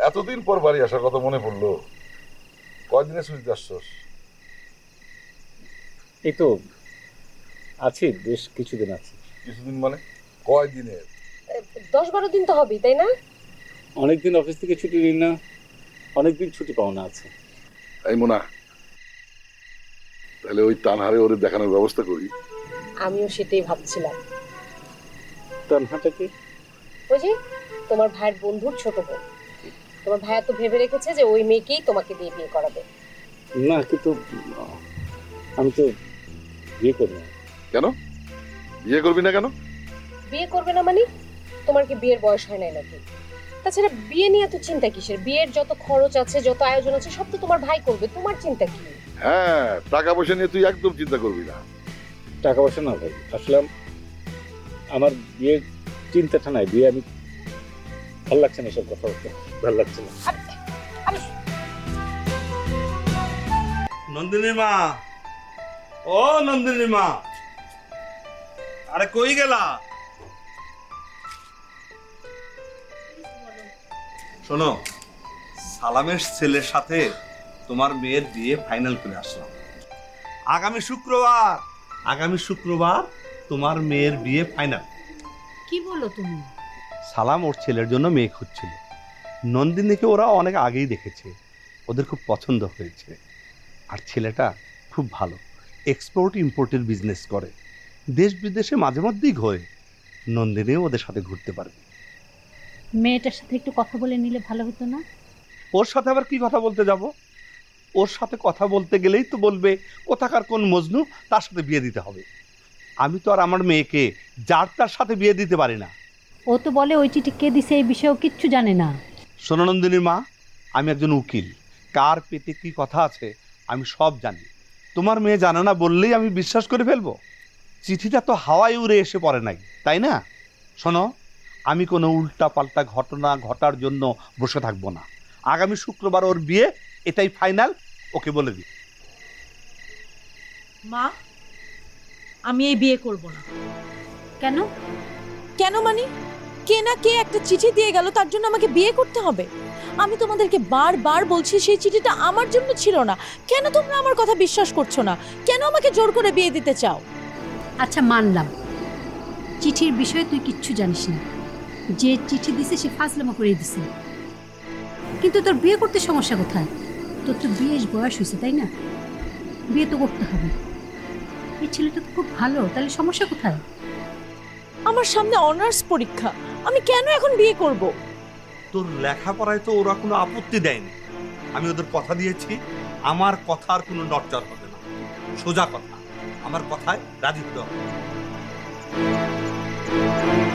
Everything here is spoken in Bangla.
এতদিন পর বাড়ি আসার কথা মনে পড়লো। কয়দিনে ছুটিতে আসছস? এই তো আছি, বেশ কিছুদিন আছি। কিছুদিন মানে কয়দিনের? 10-12 দিন তো হবেই, তাই না? অনেকদিন অফিস থেকে ছুটি নিই না, অনেকদিন ছুটি পাওনা আছে। এই মোনা, তাহলে ওই তানহারে ওরে দেখানোর ব্যবস্থা করি। আমিও সেটাই ভাবছিলাম। তানহাটা কি? ওই যে তোমার ভাইয়ের বন্ধুর ছোট বোন। তোমার ভাইয়া তো ভেবে রেখেছে যে ওই মেয়েকেই তোমাকে দিয়ে বিয়ে করাবে। না, কিন্তু আমি তো বিয়ে করব না। কেন বিয়ে করবি না? কেন বিয়ে করবে না মানে? তোমার কি বিয়ের বয়স হয় নাই নাকি? তাছাড়া বিয়ে নিয়ে এত চিন্তা কিসের? বিয়ের যত খরচ আছে, যত আয়োজন আছে, সব তো তোমার ভাই করবে, তোমার চিন্তা কি? হ্যাঁ, টাকা পয়সা নিয়ে তুই একদম চিন্তা করবি না। টাকা পয়সা না ভাই, আসলে আমার বিয়ের চিন্তাটা নাই। বিয়ে আমি ভালো লাগছে না, এসব কথা বলতে ভালো লাগছে না। নন্দিনী মা, ও নন্দিনী মা, আরে কই গেলা? শোনো, সালামের ছেলের সাথে তোমার মেয়ের বিয়ে ফাইনাল করে আসলাম। আগামী শুক্রবার তোমার মেয়ের বিয়ে ফাইনাল। কি বলো তুমি? সালাম ওর ছেলের জন্য মেয়ে খুঁজছিল। নন্দিনীকে ওরা অনেক আগেই দেখেছে, ওদের খুব পছন্দ হয়েছে। আর ছেলেটা খুব ভালো, এক্সপোর্ট ইম্পোর্টের বিজনেস করে, দেশ বিদেশে মাঝে মধ্যেই ঘোরে। নন্দিনীও ওদের সাথে ঘুরতে পারবে। মেয়েটার সাথে একটু কথা বলে নিলে ভালো হতো না? ওর সাথে আবার কি কথা বলতে যাব? ওর সাথে কথা বলতে গেলেই তো বলবে কোথাকার কোন মজনু, তার সাথে বিয়ে দিতে হবে। আমি তো আর আমার মেয়েকে যার তার সাথে বিয়ে দিতে পারি না। ও তো বলে ওই চিঠি কে দিছে এই বিষয়েও কিচ্ছু জানে না। শোনো নন্দিনীর মা, আমি একজন উকিল, কার পেটে কি কথা আছে আমি সব জানি। তোমার মেয়ে জানে না বললেই আমি বিশ্বাস করে ফেলবো? চিঠিটা তো হাওয়ায় উড়ে এসে পড়ে নাই, তাই না? শোনো, আমি কোনো উল্টা পাল্টা ঘটনা ঘটার জন্য বসে থাকবো না। আগামী শুক্রবার ওর বিয়ে, এটাই ফাইনাল, ওকে বলে দিই। মা, আমি এই বিয়ে করব না। কেন? কেন মানে? কে না কে একটা চিঠি দিয়ে গেল, তার জন্য আমাকে বিয়ে করতে হবে? আমি তোমাদেরকে বারবার বলছি সেই চিঠিটা আমার জন্য ছিল না। কেন তোমরা আমার কথা বিশ্বাস করছো না? কেন আমাকে জোর করে বিয়ে দিতে চাও? আচ্ছা মানলাম, চিঠির বিষয়ে তুই কিচ্ছু জানিস না। যে চিঠি দিছে সে ফাজলামো করে দিছে, কিন্তু তোর বিয়ে করতে সমস্যা কোথায়? তোর তো বিয়ের বয়স হয়েছে, তাই না? বিয়ে তো করতে হবে। এই ছেলেটা তো খুব ভালো, তাহলে সমস্যা কোথায়? আমার সামনে অনার্স পরীক্ষা, আমি কেন এখন বিয়ে করব? তোর লেখাপড়ায় তো ওরা কোনো আপত্তি দেয়নি। আমি ওদের কথা দিয়েছি, আমার কথার কোনো নড়চড় হবে না। সোজা কথা, আমার কথায় রাজি হতে হবে।